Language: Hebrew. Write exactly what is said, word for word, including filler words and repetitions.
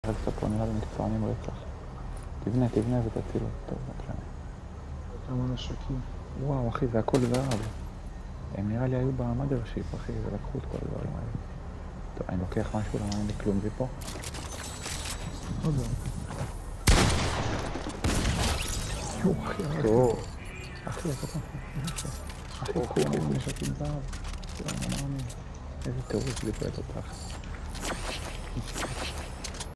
רצת פה נראה לי מתפעמים רצח. תבנה, תבנה ותציל אותו. טוב, לא משנה. כמה נשקים. וואו, אחי, זה הכל זהב. הם נראה לי היו במאדר שיפ, אחי, ולקחו את כל הדברים האלה. טוב, אני לוקח משהו, למה אין לי כלום מפה. עוד לא. יואו, אחי, אחי. טוב. אחי, אתה אחי, כולם נשקים זהב. לא מאמין. איזה טירוף גיבלת אותך.